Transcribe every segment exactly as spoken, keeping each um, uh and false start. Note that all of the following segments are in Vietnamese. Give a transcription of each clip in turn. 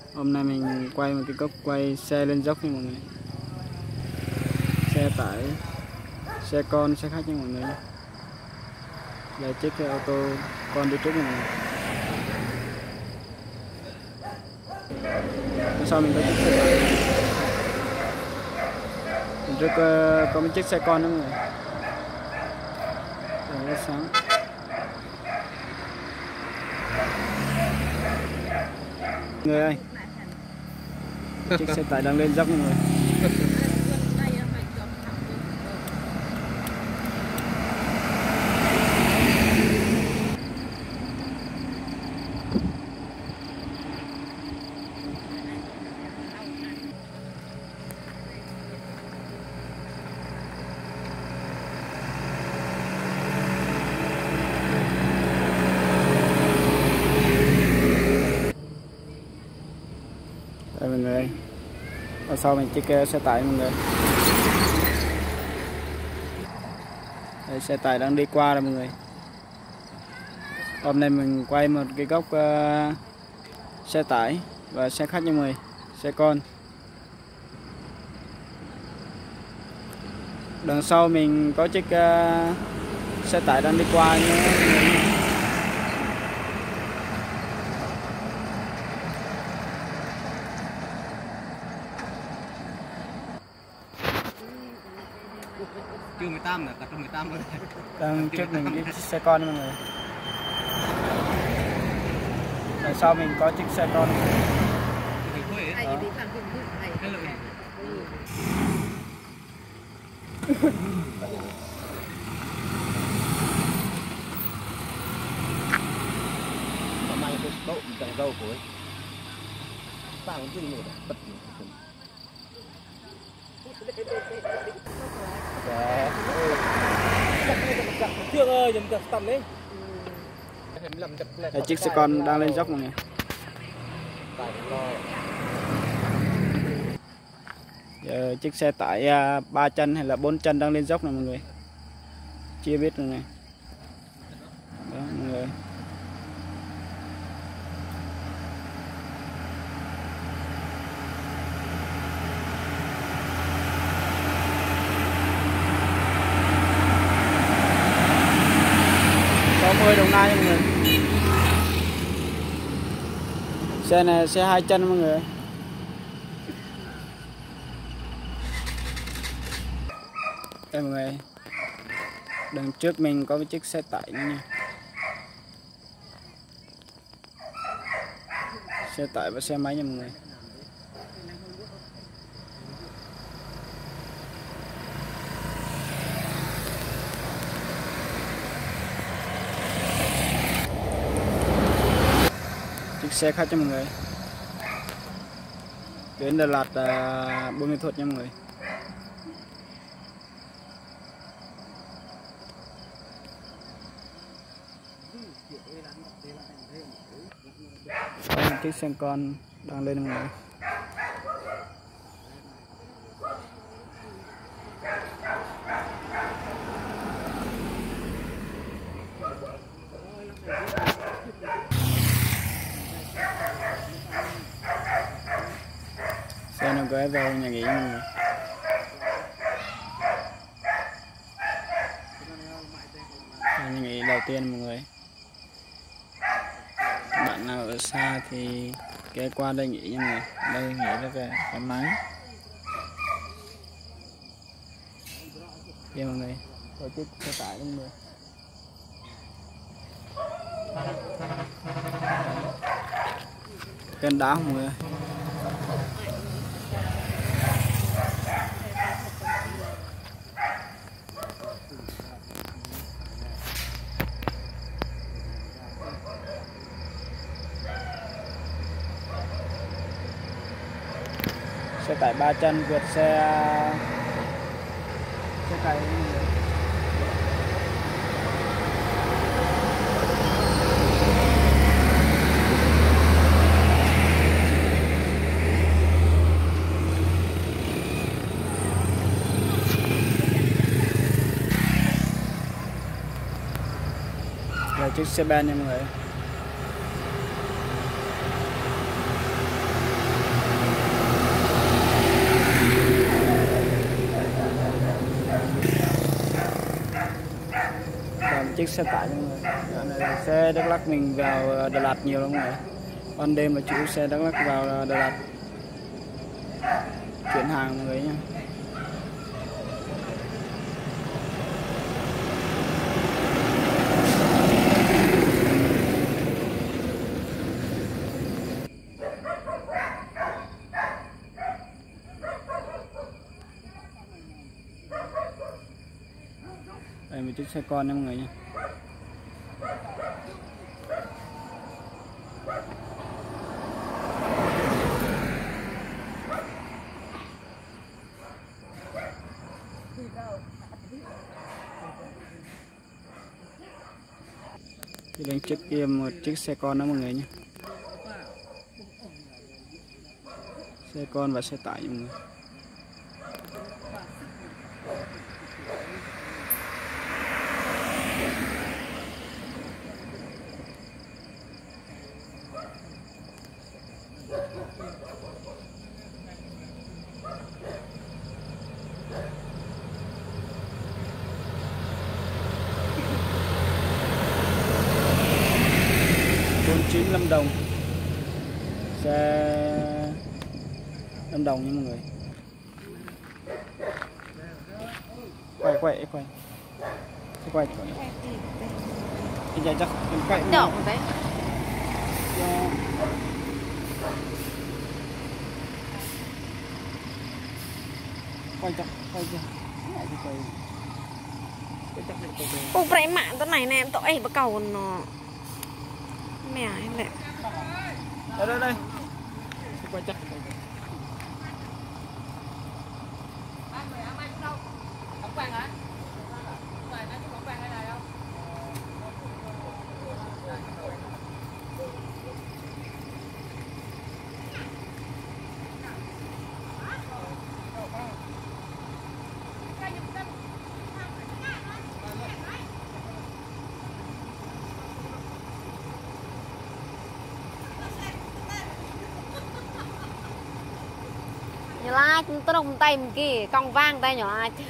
Hôm nay mình quay một cái cốc quay xe lên dốc nha mọi người. Xe tải, xe con, xe khách nha mọi người. Là chiếc cái ô tô con đi trước nha mọi người. Phía sau mình có chiếc xe tải. Bên trước uh, có một chiếc xe con nữa mọi người. Trời rất sáng. Mọi người ơi, chiếc xe tải đang lên dốc mọi người. Đây mọi người, ở sau mình chiếc xe tải mọi người. Đây, xe tải đang đi qua rồi mọi người. Hôm nay mình quay một cái góc uh, xe tải và xe khách nha mọi người, xe con. Đằng sau mình có chiếc uh, xe tải đang đi qua nữa. Chưa mười tám nè, tập trung mười tám rồi. Đang trước mình chiếc xe con mọi người. Đằng sau mình có chiếc xe con. Mai cái độ chạy đâu của ấy. Tao cũng dừng một bật. Trương ơi, dùm chặt tầm đấy. Đây, chiếc xe con đang lên dốc mọi người. Giờ chiếc xe tải ba chân hay là bốn chân đang lên dốc này mọi người. Chưa biết rồi này. Đó mọi người. sáu mươi Đồng Nai mọi người. Xe này xe hai chân mọi người. Đây mọi người. Đằng trước mình có một chiếc xe tải nữa nha. Xe tải và xe máy nha mọi người. Chiếc xe khách cho mọi người. Đến Đà Lạt uh, Buôn Ma Thuột nha mọi người. Đây, chiếc xe con đang lên mọi người. Xe nó ghé vào nhà nghỉ mọi người. Đây, nhà nghỉ đầu tiên mọi người. Bạn nào ở xa thì ghé qua đây nghỉ nha mọi người. Đây nghỉ rất là thoải mái. Đây mọi người, có chiếc xe tải mọi người. Cơn đá mọi người. Xe tải ba chân vượt xe xe cày. Là chiếc xe ben nha mọi người. chiếc xe tải mọi người. Dạo này xe Đắk Lắk mình vào Đà Lạt nhiều lắm mọi người. Ban đêm là chủ yếu xe Đắk Lắk vào Đà Lạt chuyển hàng mọi người nhé. Đây một chiếc xe con nha mọi người nha. Thì bên trước kia một chiếc xe con đó mọi người nhé. Xe con và xe tải mọi người. chín Lâm Đồng, xe Lâm Đồng nha mọi người. Quay quay quay quay quay bây giờ chắc mình quay động đấy quay chắc quay chưa ô phải mạng tao này nè em tao ấy bắt cầu nó mẹ em lại đây đây đây quay chắc nhỏ lai tôi đồng tay một cái cong vang tay nhỏ lai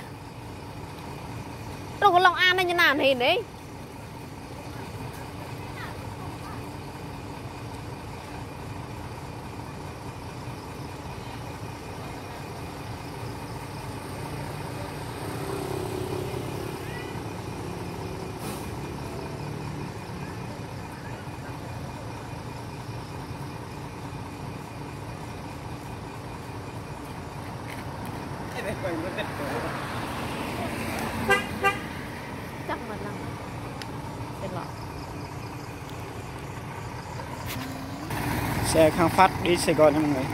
đâu có Long An đây như nào hình đấy chắc mà năng tên lọ xe Khang Phát đi Sài Gòn nha mọi người.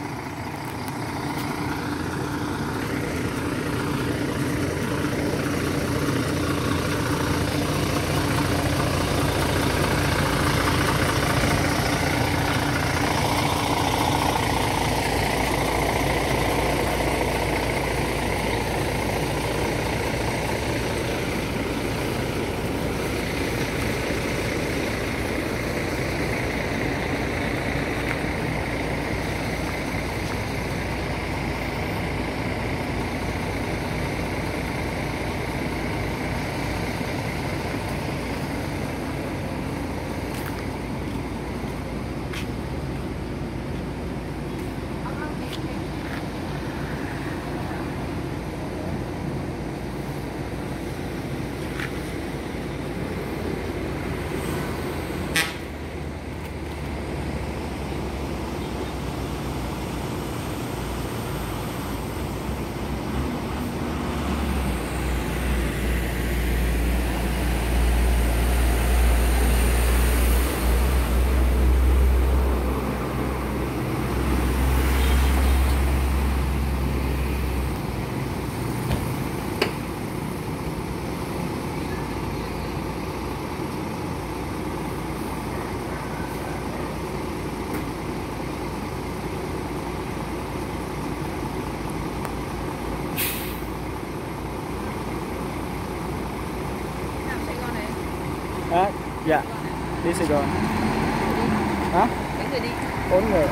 À, dạ, đi Sài Gòn. Hả? mấy người đi Bốn người.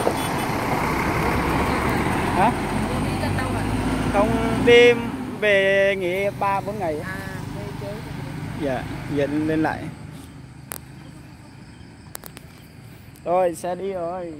Hả? đi gần đâu rồi Không, đi về nghỉ ba bốn ngày. à đây chơi Dạ, dẫn lên lại. Rồi, xe đi rồi.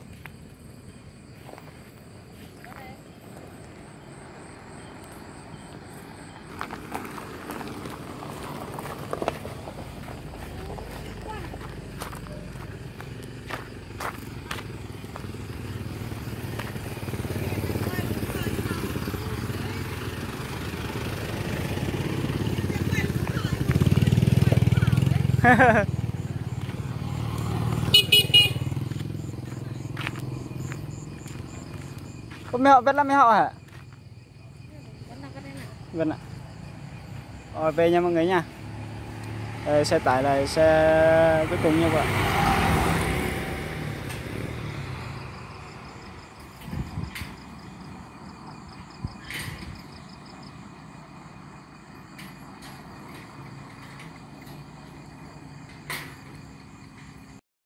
Có mẹ họ biết là mẹ họ hả? Vâng ạ. Rồi về nha mọi người nha. Đây, xe tải là xe cuối cùng nha các bạn.